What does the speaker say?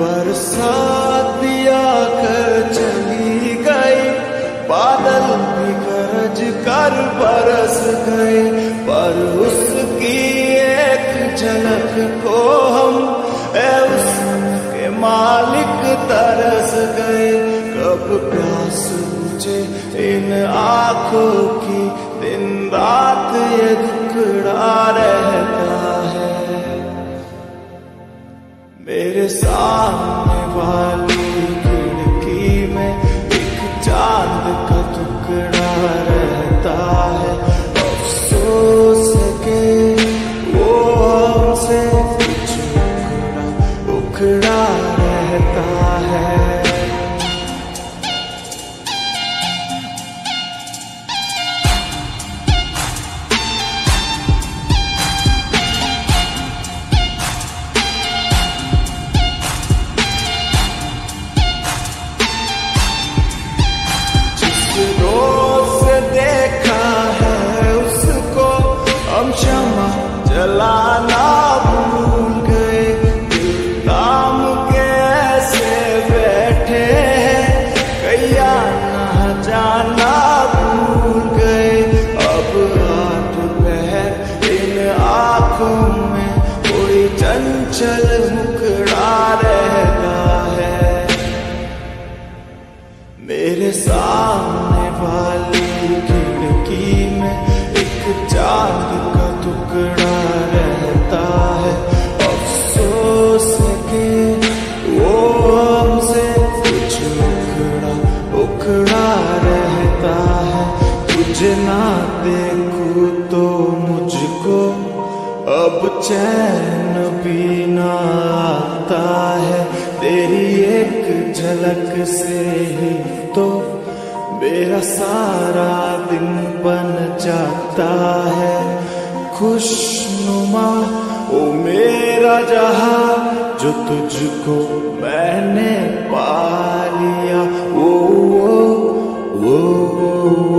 बरसातिया कर चली गई, बादल भी गरज कर बरस गए, पर उसकी एक झलक को हम उसके मालिक तरस गए। कब प्यास मुझे इन आँखों की, दिन रात ये दुखड़ा रहता है। मेरे सामने वाली खिड़की में एक चांद का टुकड़ा रहता है। अफसोस है कि वो हमसे कुछ उखड़ा रहता है। क्षमा जलाना भूल गए, दिल थाम के ऐसे बैठे हैं, कैया ना जाना भूल गए। अब रात पहर इन आँखों में कोई चंचल मुखड़ा रहता है। मेरे सामने वाली खिड़की में एक चांद का टुकड़ा रहता है। अफसोस है कि वो हमसे कुछ उखड़ा रहता है। तुझे ना देखूं तो मुझको अब चैन भी ना आता है। तेरी एक झलक से ही तो मेरा सारा दिन बन जाता है। खुशनुमा ओ मेरा जहां, जो तुझको मैंने पा लिया। ओ, ओ, ओ, ओ, ओ।